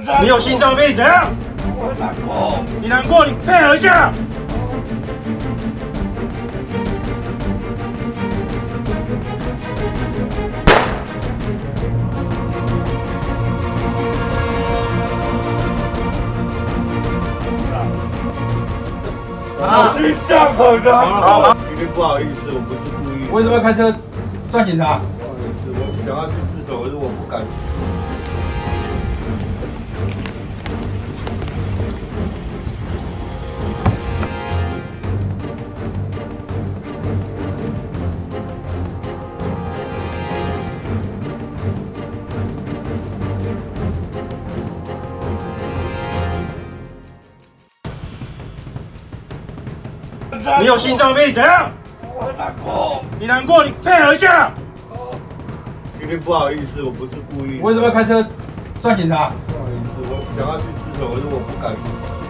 你有心脏病怎样？ 我难过。 你难过，你配合一下。 我是这么人。 好， 今天不好意思，我不是故意。 为什么要开车撞警察？ 不好意思，我想要去自首，可是我不敢。 你有心脏病怎样？ 我难过。 你难过，你配合一下。 今天不好意思，我不是故意。 为什么要开车撞警察？ 不好意思，我想要去自首，可是我不敢。